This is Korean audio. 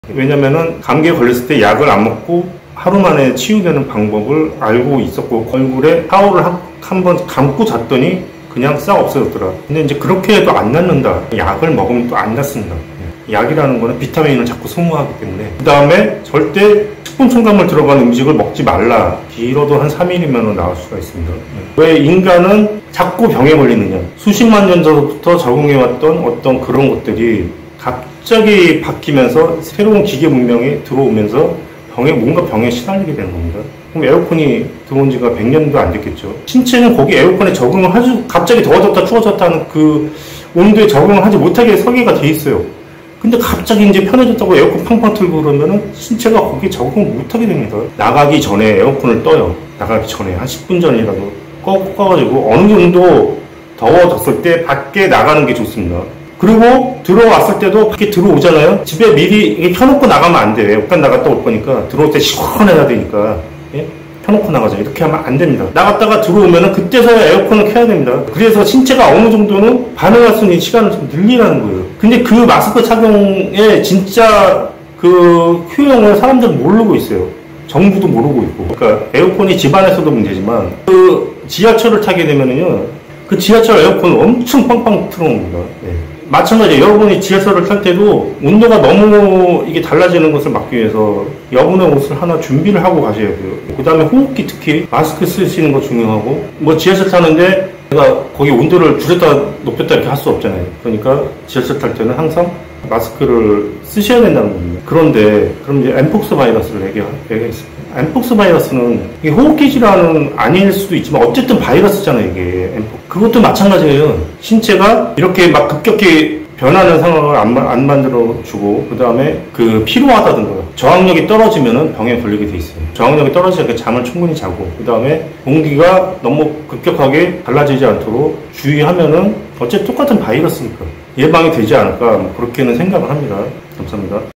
왜냐면은 감기에 걸렸을 때 약을 안 먹고 하루 만에 치유되는 방법을 알고 있었고, 얼굴에 타올을 한번 감고 잤더니 그냥 싹 없어졌더라. 근데 이제 그렇게 해도 안 낫는다. 약을 먹으면 또 안 낫습니다. 약이라는 거는 비타민을 자꾸 소모하기 때문에. 그 다음에 절대 식품 첨가물 들어간 음식을 먹지 말라. 길어도 한 3일이면 나올 수가 있습니다. 왜 인간은 자꾸 병에 걸리느냐. 수십만 년 전부터 적응해왔던 어떤 그런 것들이 갑자기 바뀌면서 새로운 기계 문명이 들어오면서 뭔가 병에 시달리게 되는 겁니다. 그럼 에어컨이 들어온 지가 100년도 안 됐겠죠. 신체는 거기 에어컨에 적응을 갑자기 더워졌다 추워졌다 하는 그 온도에 적응을 하지 못하게 설계가 돼 있어요. 근데 갑자기 이제 편해졌다고 에어컨 팡팡 틀고 그러면은 신체가 거기에 적응을 못하게 됩니다. 나가기 전에 에어컨을 떠요. 나가기 전에 한 10분 전이라도 꺼가지고 어느 정도 더워졌을 때 밖에 나가는 게 좋습니다. 그리고 들어왔을 때도 밖에 들어오잖아요. 집에 미리 이게 켜놓고 나가면 안 돼요. 에어컨 나갔다 올 거니까 들어올 때 시원해야 되니까. 예? 켜놓고 나가죠. 이렇게 하면 안 됩니다. 나갔다가 들어오면은 그때서야 에어컨을 켜야 됩니다. 그래서 신체가 어느 정도는 반응할 수 있는 시간을 좀 늘리라는 거예요. 근데 그 마스크 착용의 진짜 그 효용을 사람들은 모르고 있어요. 정부도 모르고 있고. 그러니까 에어컨이 집안에서도 문제지만 그 지하철을 타게 되면은요. 그 지하철 에어컨을 엄청 팡팡 틀어놓습니다. 네. 마찬가지예요. 여러분이 지하철을 탈 때도 온도가 너무 이게 달라지는 것을 막기 위해서 여분의 옷을 하나 준비를 하고 가셔야 돼요. 그 다음에 호흡기 특히 마스크 쓰시는 거 중요하고, 뭐 지하철 타는데 내가 거기 온도를 줄였다 높였다 이렇게 할 수 없잖아요. 그러니까 지하철 탈 때는 항상 마스크를 쓰셔야 된다는 겁니다. 그런데 그럼 이제 엠폭스 바이러스를 얘기했습니다. 엠폭스 바이러스는 이게 호흡기 질환은 아닐 수도 있지만 어쨌든 바이러스잖아요. 이게 그것도 마찬가지예요. 신체가 이렇게 막 급격히 변하는 상황을 안 만들어주고, 그 다음에 그 피로하다든가 저항력이 떨어지면은 병에 걸리게 돼 있어요. 저항력이 떨어지니까 잠을 충분히 자고, 그 다음에 공기가 너무 급격하게 달라지지 않도록 주의하면은 어쨌든 똑같은 바이러스니까 예방이 되지 않을까, 그렇게는 생각을 합니다. 감사합니다.